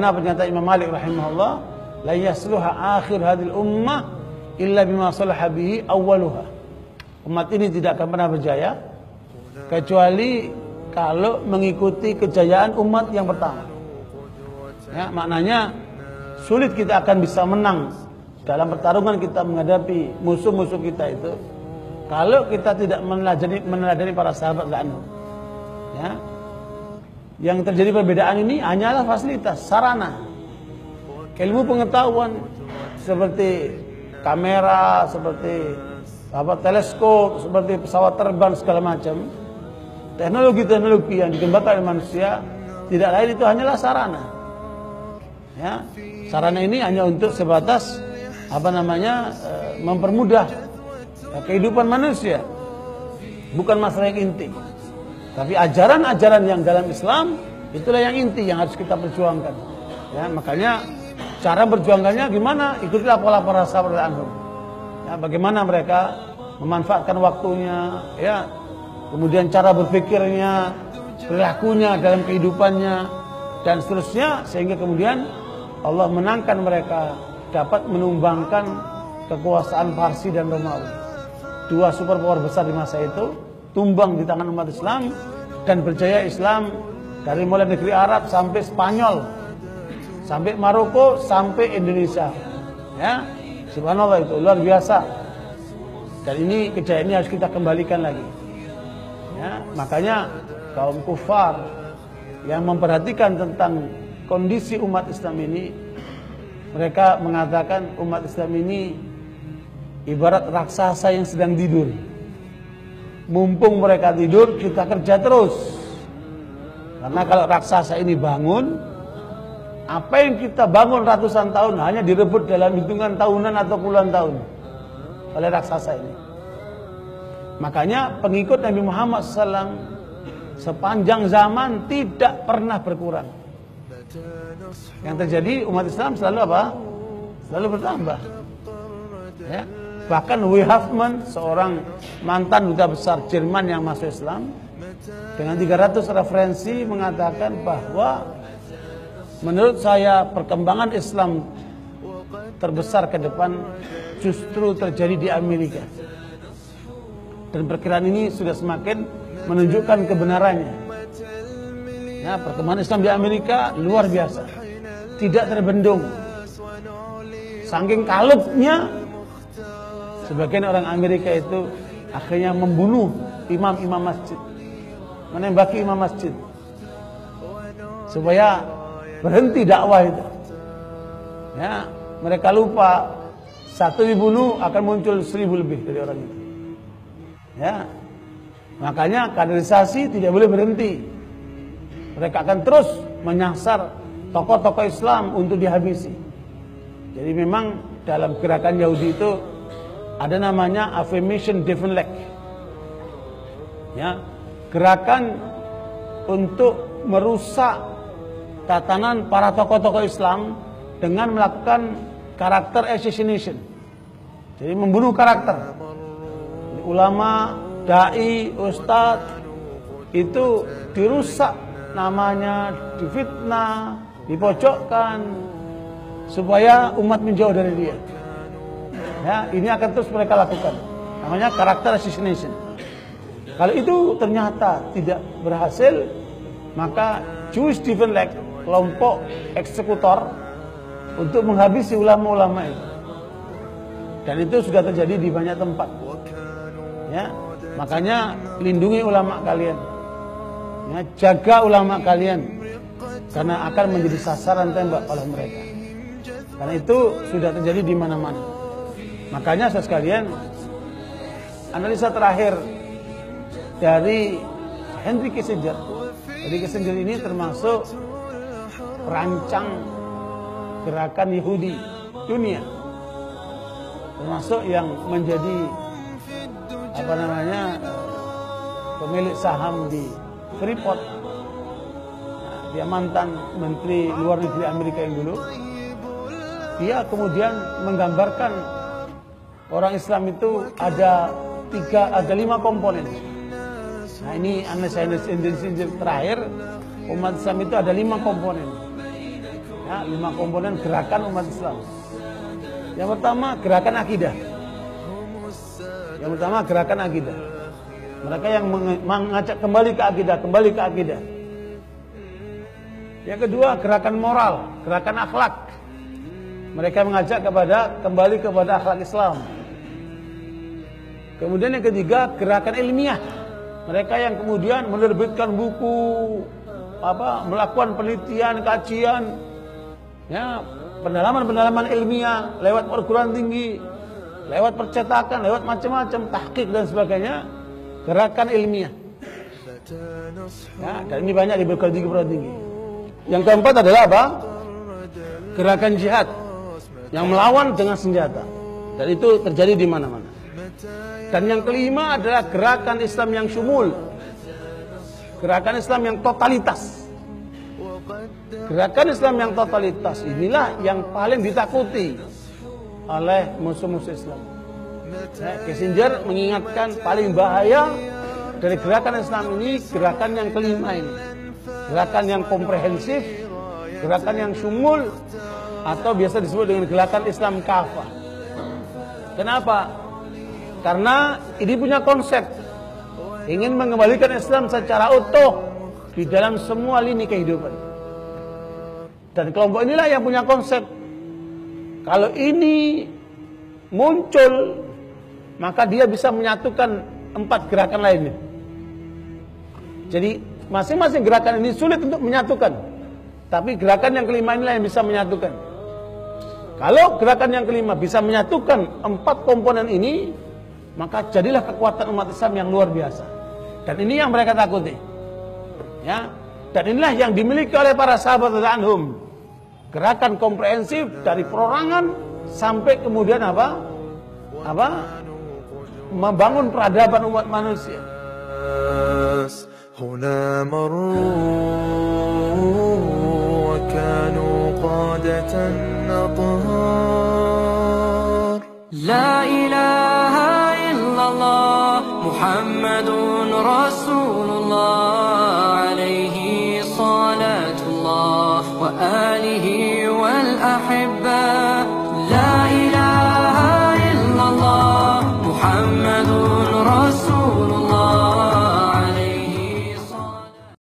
sebagaimana pernyataan Imam Malik rahimahullah, la yasluha akhir hadil ummah illa bima salaha bihi awwaluha. Umat ini tidak akan pernah berjaya kecuali kalau mengikuti kejayaan umat yang pertama. Ya, maknanya sulit kita akan bisa menang dalam pertarungan kita menghadapi musuh-musuh kita itu kalau kita tidak meneladani para sahabat anhum. Ya. Yang terjadi perbedaan ini hanyalah fasilitas, sarana. Ilmu pengetahuan seperti kamera, seperti teleskop, seperti pesawat terbang segala macam. Teknologi-teknologi yang dikembangkan oleh manusia tidak lain itu hanyalah sarana. Ya, sarana ini hanya untuk sebatas mempermudah kehidupan manusia, bukan masalah yang inti. Tapi ajaran-ajaran yang dalam Islam itulah yang inti yang harus kita perjuangkan. Ya, makanya cara berjuangkannya gimana? Ikutilah pola para sahabat anhum. Ya, bagaimana mereka memanfaatkan waktunya, ya, kemudian cara berpikirnya, perilakunya dalam kehidupannya dan seterusnya, sehingga kemudian Allah menangkan mereka, dapat menumbangkan kekuasaan Parsi dan Romawi. Dua superpower besar di masa itu tumbang di tangan umat Islam dan berjaya Islam dari mulai negeri Arab sampai Spanyol, sampai Maroko, sampai Indonesia. Ya, subhanallah, itu luar biasa. Dan ini kejayaan ini harus kita kembalikan lagi. Ya, makanya kaum kufar yang memperhatikan tentang kondisi umat Islam ini, mereka mengatakan umat Islam ini ibarat raksasa yang sedang tidur. Mumpung mereka tidur, kita kerja terus. Karena kalau raksasa ini bangun, apa yang kita bangun ratusan tahun hanya direbut dalam hitungan tahunan atau puluhan tahun oleh raksasa ini. Makanya pengikut Nabi Muhammad SAW sepanjang zaman tidak pernah berkurang. Yang terjadi umat Islam selalu apa? Selalu bertambah. Ya. Bahkan Louis Huffman, seorang mantan duta besar Jerman yang masuk Islam, dengan 300 referensi mengatakan bahwa menurut saya perkembangan Islam terbesar ke depan justru terjadi di Amerika. Dan perkiraan ini sudah semakin menunjukkan kebenarannya. Ya, perkembangan Islam di Amerika luar biasa, tidak terbendung. Saking kalupnya, sebagian orang Amerika itu akhirnya membunuh imam-imam masjid, menembaki imam masjid, supaya berhenti dakwah itu. Ya, mereka lupa satu dibunuh akan muncul 1000 lebih dari orang itu. Ya, makanya kaderisasi tidak boleh berhenti. Mereka akan terus menyasar tokoh-tokoh Islam untuk dihabisi. Jadi memang dalam gerakan Yahudi itu ada namanya affirmation defend leg. Ya, gerakan untuk merusak tatanan para tokoh-tokoh Islam dengan melakukan karakter assassination. Jadi membunuh karakter. Ulama, dai, ustadz itu dirusak namanya, difitnah, dipojokkan supaya umat menjauh dari dia. Ya, ini akan terus mereka lakukan. Namanya karakter assassination. Kalau itu ternyata tidak berhasil, maka Jewish Defense League, kelompok eksekutor untuk menghabisi ulama-ulama itu. Dan itu sudah terjadi di banyak tempat. Ya, makanya lindungi ulama kalian. Ya, jaga ulama kalian karena akan menjadi sasaran tembak oleh mereka. Karena itu sudah terjadi di mana-mana. Makanya saudara sekalian, analisa terakhir dari Henry Kissinger. Henry Kissinger ini termasuk perancang gerakan Yahudi dunia, termasuk yang menjadi pemilik saham di Freeport. Nah, dia mantan Menteri Luar Negeri Amerika yang dulu. Dia kemudian menggambarkan orang Islam itu ada 5 komponen. Nah, ini analisa terakhir, umat Islam itu ada 5 komponen. Ya, 5 komponen gerakan umat Islam. Yang pertama gerakan akidah. Yang pertama gerakan akidah. Mereka yang mengajak kembali ke akidah. Yang kedua gerakan moral, gerakan akhlak. Mereka mengajak kembali kepada akhlak Islam. Kemudian yang ketiga gerakan ilmiah. Mereka yang kemudian menerbitkan buku, melakukan penelitian, kajian, ya, pendalaman ilmiah lewat perguruan tinggi, lewat percetakan, lewat macam-macam tahqiq dan sebagainya, gerakan ilmiah. Ya, dan ini banyak di perguruan tinggi. Yang keempat adalah apa? Gerakan jihad yang melawan dengan senjata. Dan itu terjadi di mana-mana. Dan yang kelima adalah gerakan Islam yang syumul. Gerakan Islam yang totalitas. Gerakan Islam yang totalitas inilah yang paling ditakuti oleh musuh-musuh Islam. Kissinger mengingatkan paling bahaya dari gerakan Islam ini, gerakan yang kelima ini. Gerakan yang komprehensif, gerakan yang syumul, atau biasa disebut dengan gerakan Islam kafah. Kenapa? Karena ini punya konsep ingin mengembalikan Islam secara utuh di dalam semua lini kehidupan. Dan kelompok inilah yang punya konsep. Kalau ini muncul, maka dia bisa menyatukan 4 gerakan lainnya. Jadi masing-masing gerakan ini sulit untuk menyatukan, tapi gerakan yang kelima inilah yang bisa menyatukan. Kalau gerakan yang kelima bisa menyatukan 4 komponen ini, maka jadilah kekuatan umat Islam yang luar biasa. Dan ini yang mereka takuti. Ya, dan inilah yang dimiliki oleh para sahabat radhiyallahu. Gerakan komprehensif dari perorangan sampai kemudian membangun peradaban umat manusia. هنا مروا وكانوا قادة أطهار لا إله إلا الله محمد رسول الله عليه صلاة الله وآله والأحبة